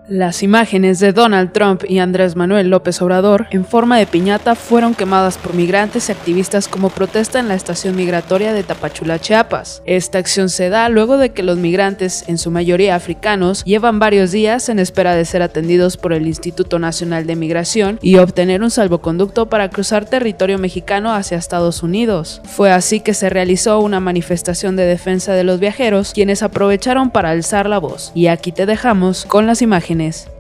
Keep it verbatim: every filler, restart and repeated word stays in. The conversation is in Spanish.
Las imágenes de Donald Trump y Andrés Manuel López Obrador en forma de piñata fueron quemadas por migrantes y activistas como protesta en la estación migratoria de Tapachula, Chiapas. Esta acción se da luego de que los migrantes, en su mayoría africanos, llevan varios días en espera de ser atendidos por el Instituto Nacional de Migración y obtener un salvoconducto para cruzar territorio mexicano hacia Estados Unidos. Fue así que se realizó una manifestación de defensa de los viajeros, quienes aprovecharon para alzar la voz. Y aquí te dejamos con las imágenes.